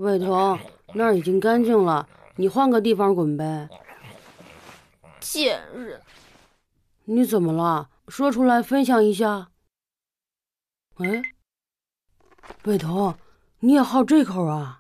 伟彤，那儿已经干净了，你换个地方滚呗。 贱人！ 你怎么了？说出来分享一下。哎，伟彤，你也好这口啊？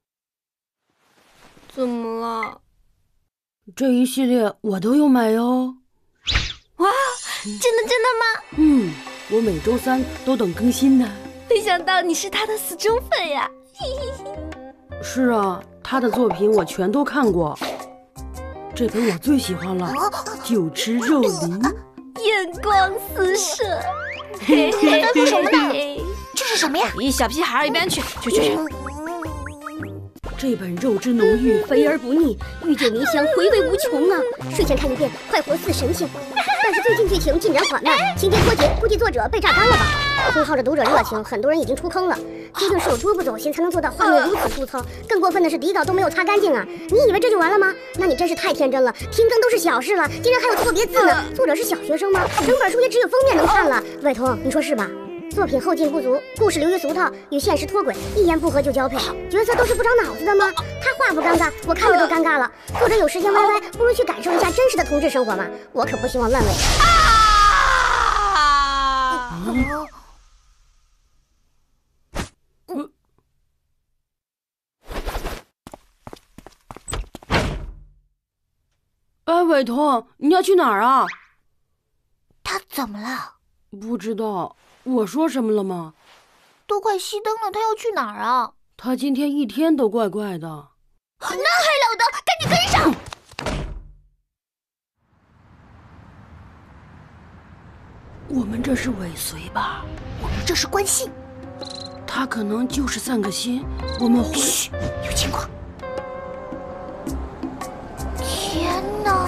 怎么了？ 这一系列我都有买哟。 哇，真的吗？ 我每周3都等更新呢。 没想到你是他的死忠粉呀！ 是啊，他的作品我全都看过。这本我最喜欢了，酒池肉林， 眼光四射。 在做什么呢？这是什么呀？ 你小屁孩一边去！ 这本肉之浓郁， 肥而不腻，愈久弥香，回味无穷啊！睡前看一遍，快活似神仙。但是最近剧情进展缓慢，情节脱节，估计作者被榨干了吧？空耗着读者热情，很多人已经出坑了。究竟是有多不走心，才能做到画面如此粗糙？更过分的是底稿都没有擦干净啊！你以为这就完了吗？那你真是太天真了。停更都是小事了，竟然还有错别字呢！作者是小学生吗？整本书也只有封面能看了。伟彤，你说是吧？作品后劲不足，故事流于俗套，与现实脱轨，一言不合就交配，角色都是不长脑子的吗？他画不尴尬，我看着都尴尬了。作者有时间 YY， 不如去感受一下真实的同志生活嘛。我可不希望烂尾。 哎，伟彤，你要去哪儿啊？ 他怎么了？ 不知道。我说什么了吗？ 都快熄灯了，他要去哪儿啊？ 他今天一天都怪怪的。 那还了得！赶紧跟上！ 我们这是尾随吧？ 我们这是关心。 他可能就是散个心，我们回。 嘘，有情况。天哪！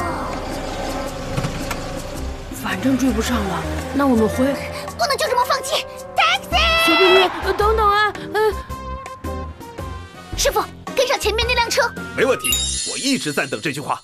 反正追不上了，那我们回。 不能就这么放弃 ！Taxi！ 小妹妹，等等啊！ 师傅，跟上前面那辆车。 没问题，我一直在等这句话。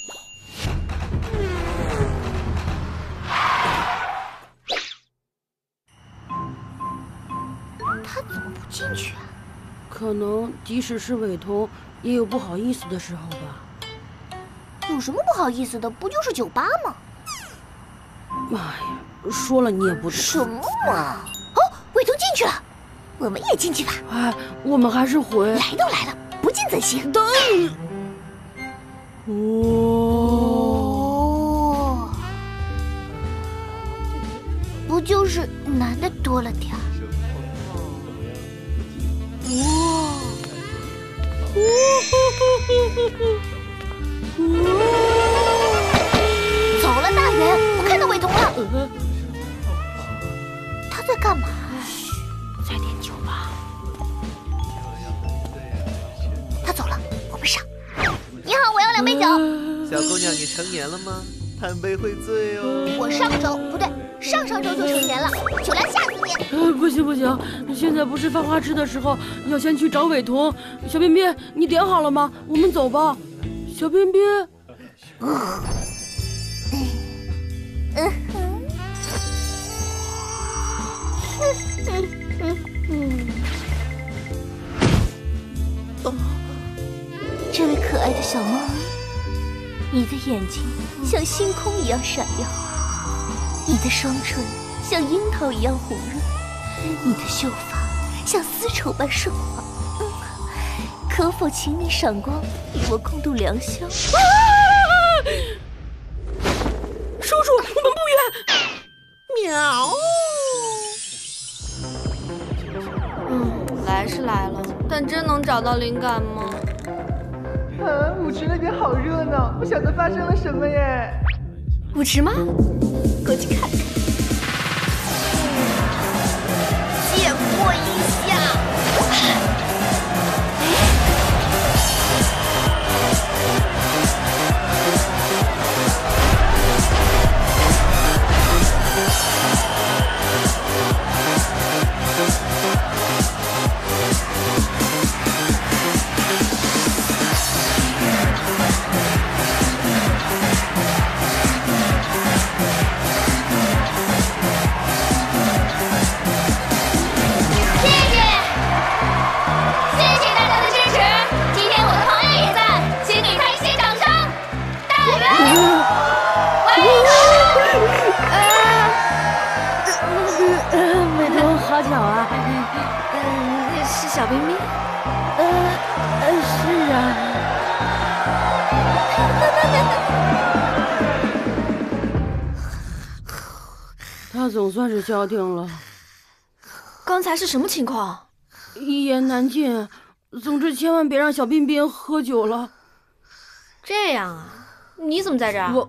他怎么不进去啊？ 可能即使是伟彤，也有不好意思的时候吧。 有什么不好意思的？不就是酒吧吗？ 哎呀，说了你也不懂。 什么嘛！哦，伟彤进去了，我们也进去吧。 哎，我们还是回。 来都来了，不进怎行？ 等。 不就是男的多了点儿？走了，大人，我看到伟彤了。他在干嘛？ 再点酒吧。 他走了，我们上。你好，我要2杯酒。 小姑娘，你成年了吗？贪杯会醉哦。 我上周不对，上上周就成年了，酒量吓死你！ 不行不行，现在不是犯花痴的时候，要先去找伟彤。小彬彬，你点好了吗？我们走吧。小彬彬。 这位可爱的小猫咪，你的眼睛像星空一样闪耀，你的双唇像樱桃一样红润，你的秀发像丝绸般顺滑。可否请你赏光，与我共度良宵？ 叔叔，我们不远。 喵。 来是来了，但真能找到灵感吗？ 舞池那边好热闹，不晓得发生了什么耶。 舞池吗？过去看看。 借过一下。 好啊。 是小冰冰。 是啊。他总算是消停了。 刚才是什么情况？ 一言难尽。总之，千万别让小彬彬喝酒了。 这样啊？你怎么在这儿？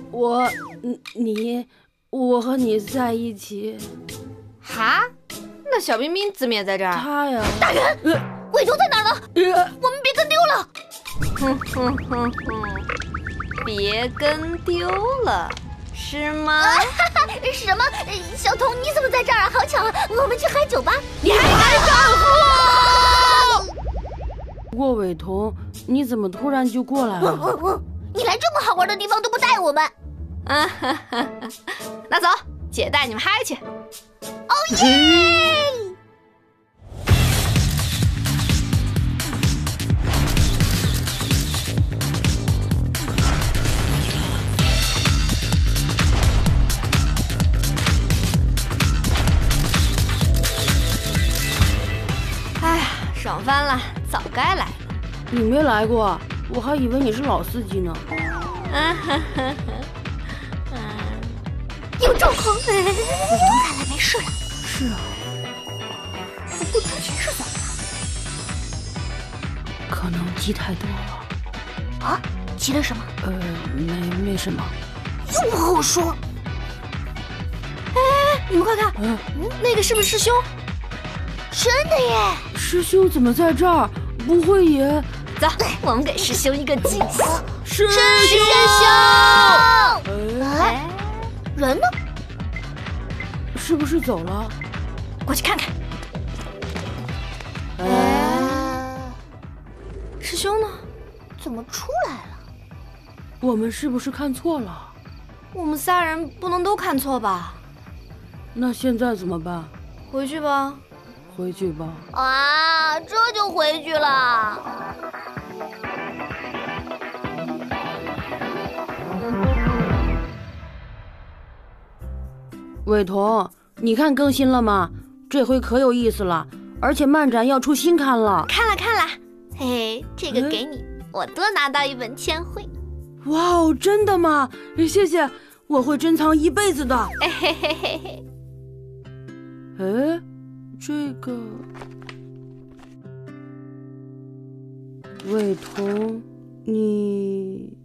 我和你在一起。 哈？那小彬彬怎么也在这儿？ 他呀。 大人，伟东在哪儿呢？我们别跟丢了。 别跟丢了，是吗？ 什么？小童，你怎么在这儿啊？好巧啊！我们去嗨酒吧。 你还敢反呼？ 不过伟彤，你怎么突然就过来了？ 你来这么好玩的地方都不带我们。 那走，姐带你们嗨去。 哦耶！ 哎呀，爽翻了，早该来了。 你没来过，我还以为你是老司机呢。 有状况，伟东看来没事了。 是啊。 不过之前是怎么了？ 可能鸡太多了。 啊？急了什么？ 没什么。 又不和我说。 哎，你们快看，那个是不是师兄？ 真的耶！ 师兄怎么在这儿？不会也…… 走，我们给师兄一个惊喜。 师兄！ 哎，人呢？ 是不是走了？ 过去看看。师兄呢？ 怎么出来了？ 我们是不是看错了？ 我们仨人不能都看错吧？ 那现在怎么办？ 回去吧。 回去吧。 啊，这就回去了。 伟彤，你看更新了吗？这回可有意思了，而且漫展要出新刊了。 看了， 嘿嘿，这个给你，我多拿到一本签绘。 哇哦，真的吗？谢谢，我会珍藏一辈子的。 嘿嘿嘿嘿嘿。 哎，这个伟彤，你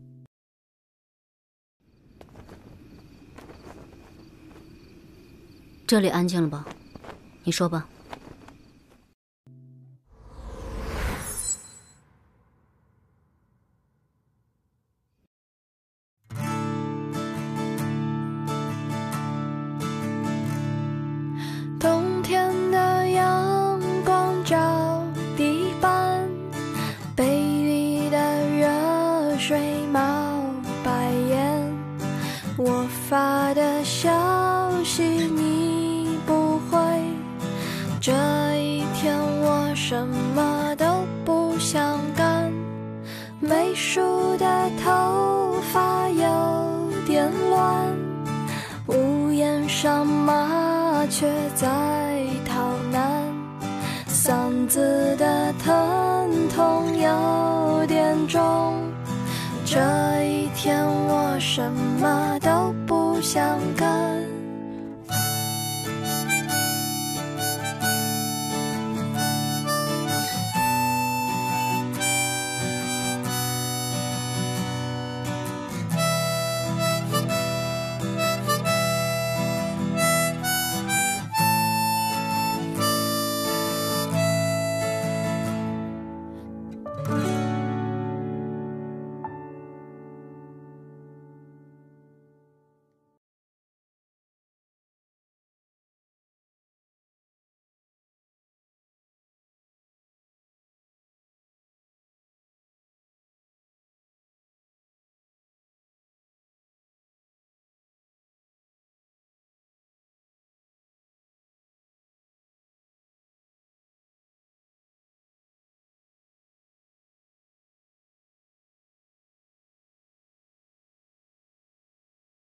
这里安静了吧？你说吧。 冬天的阳光照地板，杯里的热水冒白烟。我发的消息你不回，这一天我什么都不想干。没梳的头发有点乱，屋檐上麻雀在逃难，嗓子的疼痛有点重。这一天我什么都不想干。